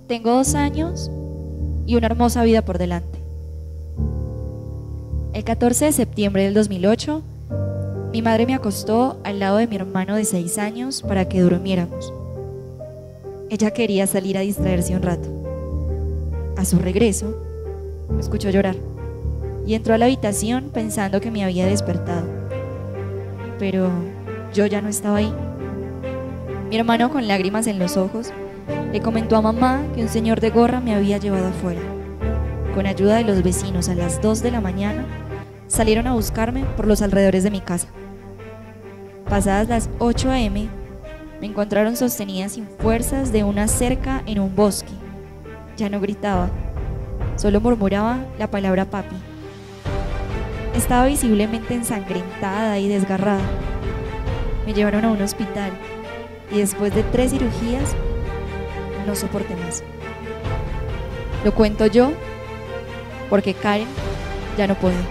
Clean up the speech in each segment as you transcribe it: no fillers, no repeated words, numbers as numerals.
Tengo 2 años y una hermosa vida por delante. El 14 de septiembre del 2008, mi madre me acostó al lado de mi hermano de 6 años para que durmiéramos. Ella quería salir a distraerse un rato. A su regreso, me escuchó llorar y entró a la habitación pensando que me había despertado. Pero yo ya no estaba ahí. Mi hermano, con lágrimas en los ojos, le comentó a mamá que un señor de gorra me había llevado afuera. Con ayuda de los vecinos, a las 2 de la mañana, salieron a buscarme por los alrededores de mi casa. Pasadas las 8 a.m., me encontraron sostenida sin fuerzas de una cerca en un bosque. Ya no gritaba, solo murmuraba la palabra papi. Estaba visiblemente ensangrentada y desgarrada. Me llevaron a un hospital y después de 3 cirugías no soporté más. Lo cuento yo porque Karen ya no puede.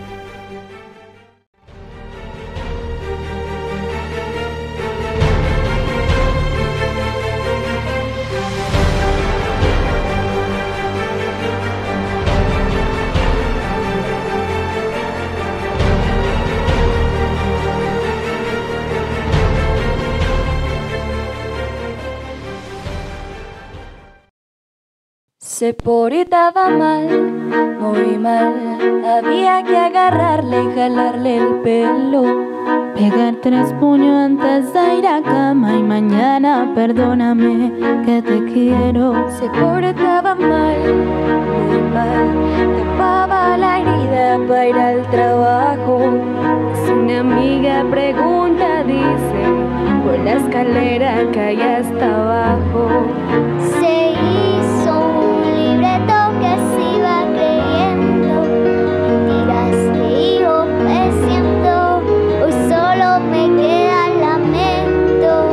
Se portaba mal, muy mal. Había que agarrarle y jalarle el pelo, pegar 3 puños antes de ir a cama y mañana perdóname que te quiero. Se portaba mal, muy mal. Tapaba la herida para ir al trabajo. Si una amiga pregunta, dice, por la escalera que hay hasta abajo. Se hizo un libreto que se iba creyendo, mentiras que iba ofreciendo. Hoy solo me queda el lamento.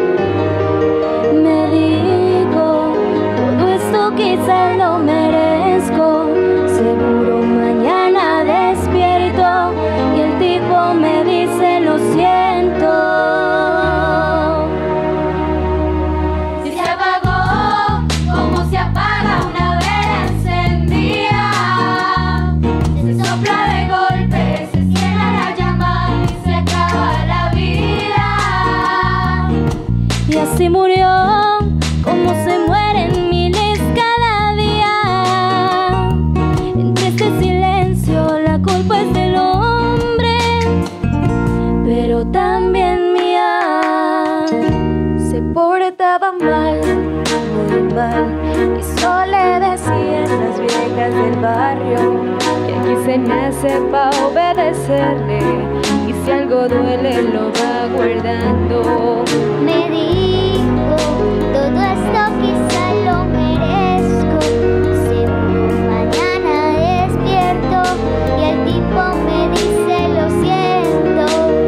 Me digo, todo esto quizás lo merezco. Seguro mañana despierto y el tipo me dice lo siento. Y así murió, como se mueren miles cada día. Entre este silencio la culpa es del hombre, pero también mía. Se portaba mal, muy mal, y solo le decían las viejas del barrio que aquí se nace pa' obedecerle, y si algo duele lo va guardando. Me dijo, todo esto quizá lo merezco. Seguro mañana despierto y el tipo me dice lo siento.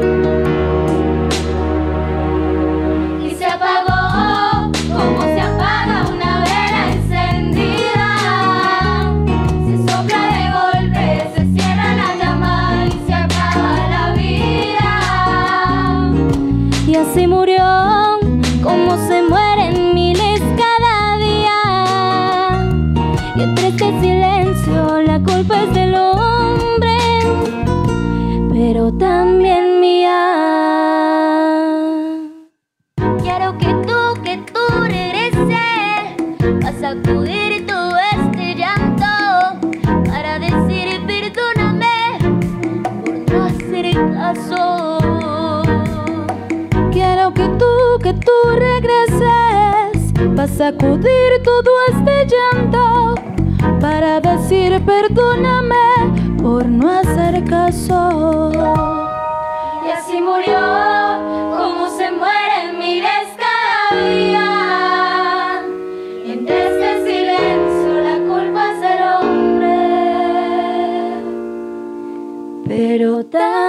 Y se apagó, como se apaga una vela encendida. Se sopla de golpe, se cierra la llama y se acaba la vida. Y así murió, como se mueren miles cada día. Y entre este silencio la culpa es del hombre, pero también mía. Quiero que tú regreses, vas a sacudir todo este llanto, para decir perdóname por no hacer caso. Quiero que tú regreses, vas a sacudir todo este llanto, para decir perdóname por no hacer caso. Y así murió, como se mueren miles cada día. Y entre este silencio la culpa es del hombre, pero también